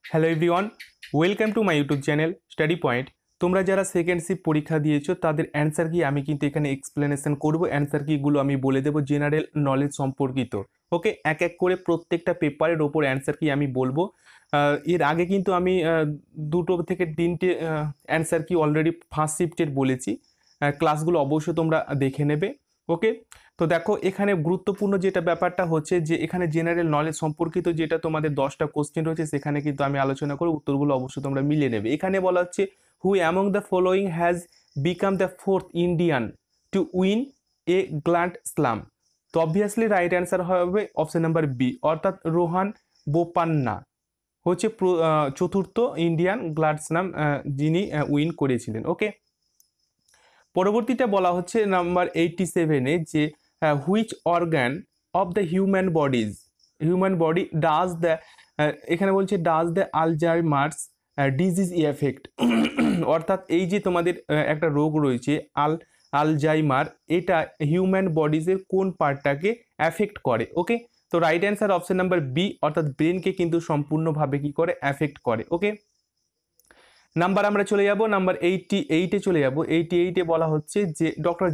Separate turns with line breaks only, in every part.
Hello everyone, welcome to my YouTube channel study point. তোমরা যারা second shift পরীক্ষা দিয়েছো তাদের অ্যান্সার কি আমি কিন্তু এখানে এক্সপ্লেনেশন করব। অ্যান্সার কিগুলো আমি বলে দেবো জেনারেল নলেজ সম্পর্কিত। ওকে, এক এক করে প্রত্যেকটা পেপারের ওপর অ্যান্সার কি আমি বলবো। এর আগে কিন্তু আমি দুটো থেকে তিনটে অ্যান্সার কি অলরেডি ফার্স্ট শিফটের বলেছি। ক্লাসগুলো অবশ্যই তোমরা দেখে নেবে। ওকে, তো দেখো এখানে গুরুত্বপূর্ণ যেটা ব্যাপারটা হচ্ছে যে এখানে জেনারেল নলেজ সম্পর্কিত যেটা তোমাদের 10টা কোশ্চেন রয়েছে সেখানে কিন্তু আমি আলোচনা করে উত্তরগুলো অবশ্যই তোমরা মিলিয়ে নেবে। এখানে বলা হচ্ছে who among the following has become the fourth Indian to win a grand slam. তো অবভিয়াসলি রাইট অ্যান্সার হবে অপশন নাম্বার বি, অর্থাৎ রোহান বোপান্না হচ্ছে চতুর্থ ইন্ডিয়ান গ্র্যান্ড স্লাম যিনি উইন করেছিলেন। ওকে, পরবর্তীটা বলা হচ্ছে নাম্বার 87-এ যে which organ of the human body does the, এখানে বলছে does the Alzheimer's disease effect. অর্থাৎ এই যে তোমাদের একটা রোগ রয়েছে আলজাইমার, এটা হিউম্যান বডিজের কোন পার্টটাকে অ্যাফেক্ট করে। ওকে, তো right answer option number B, অর্থাৎ ব্রেনকে কিন্তু সম্পূর্ণভাবে কি করে অ্যাফেক্ট করে। ওকে, নাম্বার আমরা চলে যাব নাম্বার 88-এ চলে যাব। 88-এ বলা হচ্ছে যে ডক্টর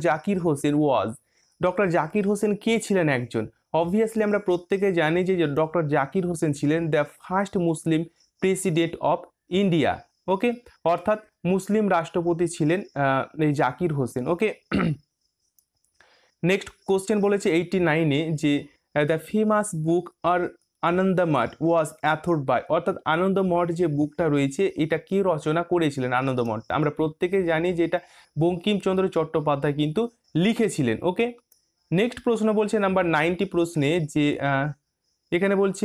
জাকির হোসেন কে ছিলেন একজন। অবভিয়াসলি আমরা প্রত্যেকে জানি যে ডক্টর জাকির হোসেন ছিলেন the first Muslim president of India. Okay, অর্থাৎ মুসলিম রাষ্ট্রপতি ছিলেন এই Zakir Hussain. Okay, next question বলেছে 89-এ যে দ্য ফেমাস বুক আর আনন্দমঠ ওয়াজ অ্যাথর্ড বাই, অর্থাৎ আনন্দমঠ যে বুকটা রয়েছে এটা কে রচনা করেছিলেন। আনন্দমঠটা আমরা প্রত্যেকে জানি যে এটা বঙ্কিমচন্দ্র চট্টোপাধ্যায় কিন্তু লিখেছিলেন। ওকে, নেক্সট প্রশ্ন বলছে নাম্বার 90 প্রশ্নে যে এখানে বলছে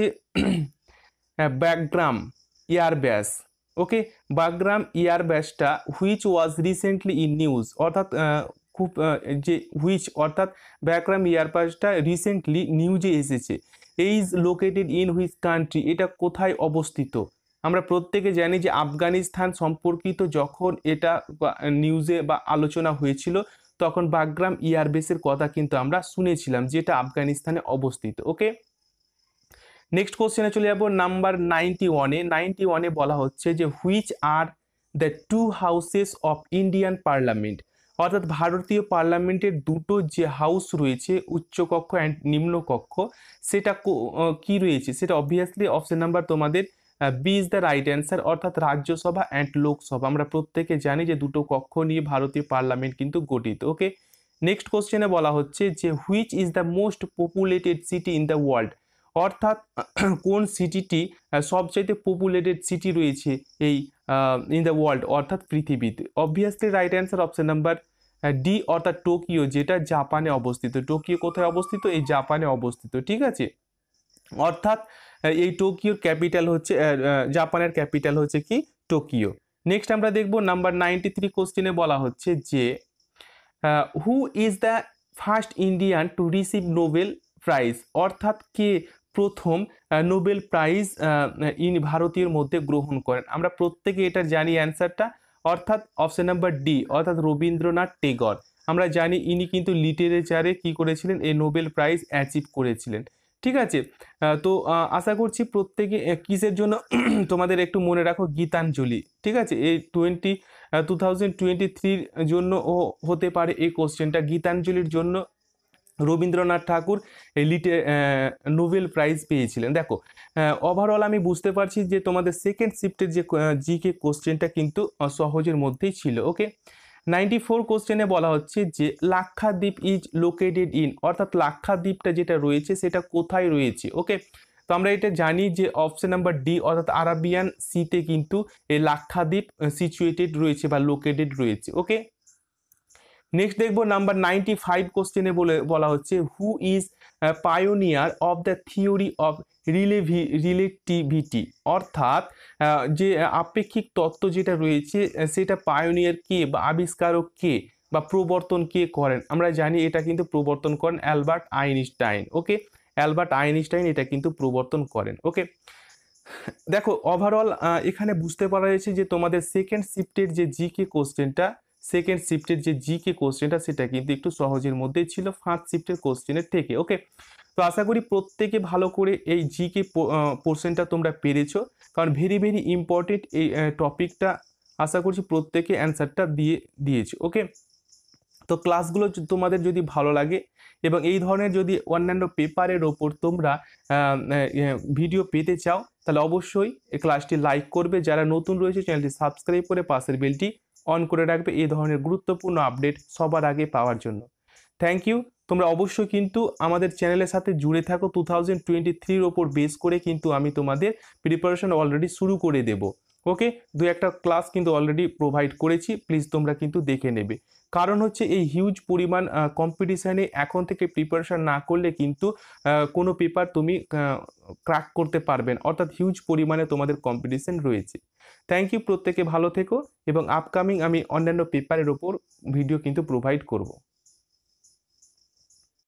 বাগ্রাম এয়ারব্যাস। ওকে, বাগ্রাম এয়ারব্যাসটা which was recently in news, অর্থাৎ খুব যে হুইচ অর্থাৎ বাগ্রাম এয়ারব্যাসটা রিসেন্টলি নিউজে এসেছে। Is located in which country, এটা কোথায় অবস্থিত। আমরা প্রত্যেকে জানি যে আফগানিস্তান সম্পর্কিত যখন এটা নিউজে বা আলোচনা হয়েছিল তখন বাগ্রাম এয়ারবেসের কথা কিন্তু আমরা শুনেছিলাম যেটা আফগানিস্তানে অবস্থিত। ওকে, নেক্সট কোশ্চেনে চলে যাব নাম্বার 91-এ বলা হচ্ছে যে which are the two houses of Indian parliament, অর্থাৎ ভারতীয় পার্লামেন্টের দুটো যে হাউস রয়েছে উচ্চকক্ষ অ্যান্ড নিম্নকক্ষ, সেটা কি রয়েছে, সেটা অবভিয়াসলি অপশন নাম্বার তোমাদের B is the right answer, অর্থাৎ রাজ্যসভা অ্যান্ড লোকসভা। আমরা প্রত্যেকে জানি যে দুটো কক্ষ নিয়ে ভারতীয় পার্লামেন্ট কিন্তু গঠিত। ওকে, নেক্সট কোশ্চেনে বলা হচ্ছে যে which is the most populated city in the world, অর্থাৎ কোন সিটিটি সবচাইতে পপুলেটেড সিটি রয়েছে এই ইন দ্য ওয়ার্ল্ড, অর্থাৎ পৃথিবীতে। Obviously right answer option number D, অর্থাৎ টোকিও, যেটা জাপানে অবস্থিত। টোকিও কোথায় অবস্থিত? এই জাপানে অবস্থিত। ঠিক আছে, অর্থাৎ এই টোকিওর ক্যাপিটাল হচ্ছে জাপানের ক্যাপিটাল হচ্ছে কি টোকিও। নেক্সট আমরা দেখব নাম্বার 93 কোশ্চেনে বলা হচ্ছে যে who is the first Indian to receive Nobel prize, অর্থাৎ কে প্রথম নোবেল প্রাইজ ভারতীয়র মধ্যে গ্রহণ করেন। আমরা প্রত্যেকে এটা জানি অ্যান্সারটা, অর্থাৎ অপশন নাম্বার ডি, অর্থাৎ রবীন্দ্রনাথ টেগর। আমরা জানি ইনি কিন্তু লিটারেচারে কি করেছিলেন, এই নোবেল প্রাইজ অ্যাচিভ করেছিলেন। ঠিক আছে, তো আশা করছি প্রত্যেকে কিসের জন্য তোমাদের একটু মনে রাখো গীতাঞ্জলি। ঠিক আছে, এই 2023 জন্য হতে পারে এই কোশ্চেনটা। গীতাঞ্জলির জন্য রবীন্দ্রনাথ ঠাকুর এই নোবেল প্রাইজ পেয়েছিলেন। দেখো ওভারঅল আমি বুঝতে পারছি যে তোমাদের সেকেন্ড শিফটের যে জিকে কোশ্চেনটা কিন্তু সহজের মধ্যেই ছিল। ওকে, 94 কোশ্চেনে বলা হচ্ছে যে লাক্ষাদ্বীপ ইজ লোকেটেড ইন, অর্থাৎ লাক্ষাদ্বীপটা যেটা রয়েছে সেটা কোথায় রয়েছে। ওকে, তো আমরা এটা জানি যে অপশন নাম্বার ডি, অর্থাৎ আরাবিয়ান সিতে কিন্তু এই লাক্ষাদ্বীপ সিচুয়েটেড রয়েছে বা লোকেটেড রয়েছে। ওকে, নেক্সট দেখবো নাম্বার 95 কোশ্চেনে বলা হচ্ছে who is pioneer of the theory of relativity, অর্থাৎ যে আপেক্ষিক তত্ত্ব যেটা রয়েছে সেটা পায়োনিয়ার কে বা আবিষ্কারক কে বা প্রবর্তন কে করেন। আমরা জানি এটা কিন্তু প্রবর্তন করেন Albert Einstein. Okay, Albert Einstein এটা কিন্তু প্রবর্তন করেন। ওকে, দেখো ওভারঅল এখানে বুঝতে পারা যাচ্ছে যে তোমাদের সেকেন্ড শিফটের যে জিকে কোশ্চেনটা সেটা কিন্তু একটু সহজের মধ্যেই ছিল ফার্স্ট শিফটের কোশ্চেনের থেকে। ওকে, তো আশা করি প্রত্যেকে ভালো করে এই জিকে পোর্শনটা তোমরা পেরেছো, কারণ ভেরি ভেরি ইম্পর্টেন্ট এই টপিকটা। আশা করছি প্রত্যেকে অ্যান্সারটা দিয়েছে। ওকে, তো ক্লাসগুলো তোমাদের যদি ভালো লাগে এবং এই ধরনের যদি অন্যান্য পেপারের ওপর তোমরা ভিডিও পেতে চাও, তাহলে অবশ্যই এই ক্লাসটি লাইক করবে। যারা নতুন রয়েছে চ্যানেলটি সাবস্ক্রাইব করে পাশের বেলটি অন করে রাখবে এই ধরনের গুরুত্বপূর্ণ আপডেট সবার আগে পাওয়ার জন্য। Thank you. তোমরা অবশ্যই কিন্তু আমাদের চ্যানেলের সাথে জুড়ে থাকো। 2023-র ওপর বেস করে কিন্তু আমি তোমাদের প্রিপারেশন অলরেডি শুরু করে দেব। ওকে, দু একটা ক্লাস কিন্তু অলরেডি প্রোভাইড করেছি, প্লিজ তোমরা কিন্তু দেখে নেবে। কারণ হচ্ছে এই হিউজ পরিমাণ কম্পিটিশানে এখন থেকে প্রিপারেশন না করলে কিন্তু কোনো পেপার তুমি ক্র্যাক করতে পারবে না, অর্থাৎ হিউজ পরিমাণে তোমাদের কম্পিটিশান রয়েছে। থ্যাংক ইউ, প্রত্যেকে ভালো থেকো এবং আপকামিং আমি অন্যান্য পেপারের ওপর ভিডিও কিন্তু প্রোভাইড করব।